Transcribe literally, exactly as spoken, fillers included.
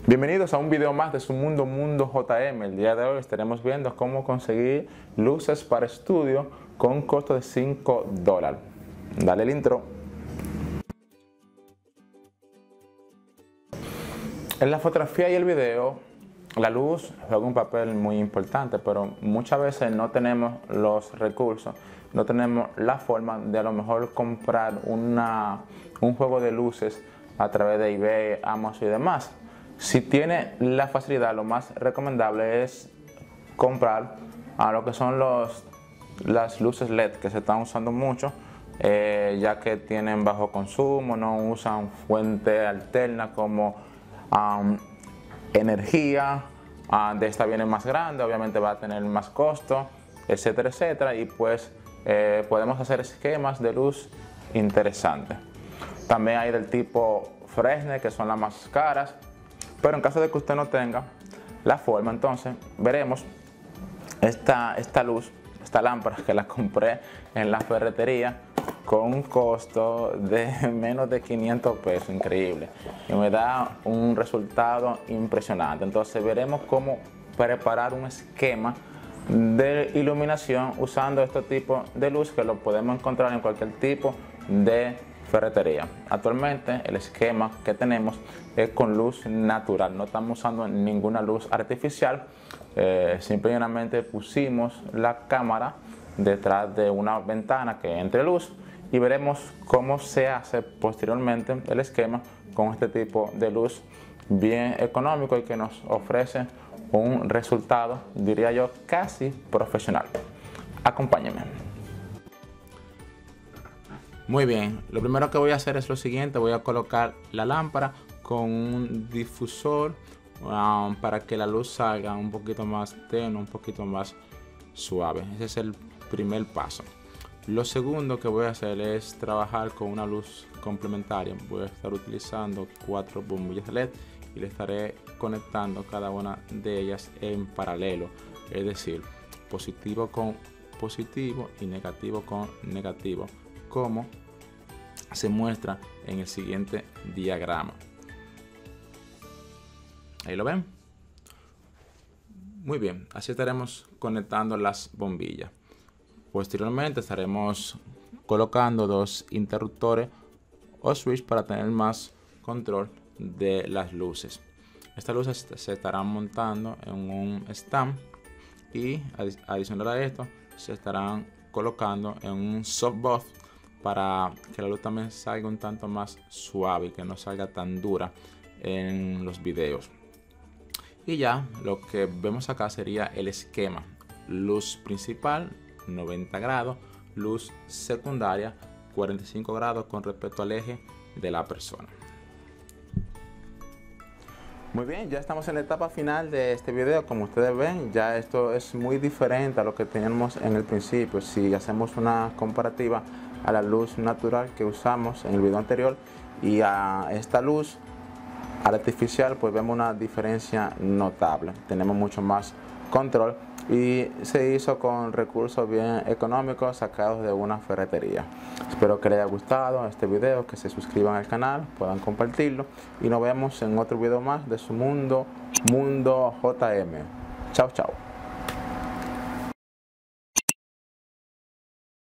Bienvenidos a un video más de su mundo Mundo J M. El día de hoy estaremos viendo cómo conseguir luces para estudio con un costo de cinco dólares. Dale el intro. En la fotografía y el video, la luz juega un papel muy importante, pero muchas veces no tenemos los recursos, no tenemos la forma de a lo mejor comprar una, un juego de luces a través de eBay, Amazon y demás. Si tiene la facilidad, lo más recomendable es comprar a lo que son los, las luces L E D que se están usando mucho, eh, ya que tienen bajo consumo, no usan fuente alterna como um, energía. Uh, de esta viene más grande, obviamente va a tener más costo, etcétera, etcétera, y pues eh, podemos hacer esquemas de luz interesantes. También hay del tipo Fresnel, que son las más caras. Pero en caso de que usted no tenga la forma, entonces veremos esta, esta luz, esta lámpara que la compré en la ferretería con un costo de menos de quinientos pesos, increíble. Y me da un resultado impresionante. Entonces veremos cómo preparar un esquema de iluminación usando este tipo de luz que lo podemos encontrar en cualquier tipo de ferretería. Actualmente el esquema que tenemos es con luz natural, no estamos usando ninguna luz artificial. Eh, simplemente pusimos la cámara detrás de una ventana que entre luz y veremos cómo se hace posteriormente el esquema con este tipo de luz bien económico y que nos ofrece un resultado, diría yo, casi profesional. Acompáñenme. Muy bien, lo primero que voy a hacer es lo siguiente: voy a colocar la lámpara con un difusor um, para que la luz salga un poquito más tenue, un poquito más suave. Ese es el primer paso. Lo segundo que voy a hacer es trabajar con una luz complementaria. Voy a estar utilizando cuatro bombillas L E D y le estaré conectando cada una de ellas en paralelo, es decir, positivo con positivo y negativo con negativo, como se muestra en el siguiente diagrama. Ahí lo ven. Muy bien, así estaremos conectando las bombillas. Posteriormente estaremos colocando dos interruptores o switch para tener más control de las luces. Estas luces se estarán montando en un stand y adicional a esto se estarán colocando en un softbox para que la luz también salga un tanto más suave y que no salga tan dura en los videos. Y ya lo que vemos acá sería el esquema: luz principal noventa grados, luz secundaria cuarenta y cinco grados con respecto al eje de la persona. Muy bien, ya estamos en la etapa final de este video. Como ustedes ven, ya esto es muy diferente a lo que teníamos en el principio. Si hacemos una comparativa a la luz natural que usamos en el video anterior y a esta luz artificial, pues vemos una diferencia notable. Tenemos mucho más control y se hizo con recursos bien económicos sacados de una ferretería. Espero que les haya gustado este video, que se suscriban al canal, puedan compartirlo y nos vemos en otro video más de su mundo Mundo J M. Chao, chao.